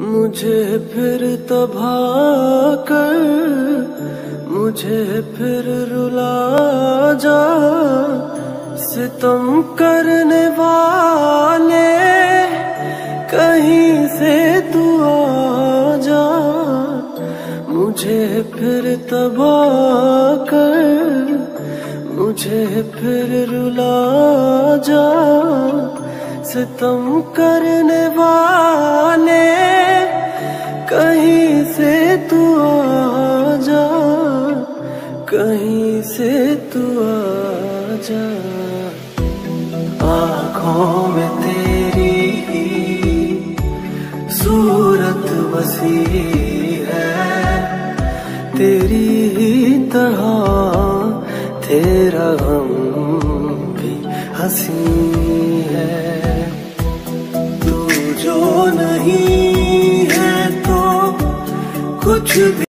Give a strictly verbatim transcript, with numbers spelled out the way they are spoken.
मुझे फिर तबाह कर, मुझे फिर रुला जा। सितम करने वाले कहीं से तू आ जा। मुझे फिर तबाह कर, मुझे फिर रुला जा। सितम करने वाले कहीं से तू आ जा, कहीं से तू आ जा। आँखों में तेरी ही सूरत बसी है, तेरी ही तरह तेरा गम भी हंसी है। तू जो नहीं है तो कुछ भी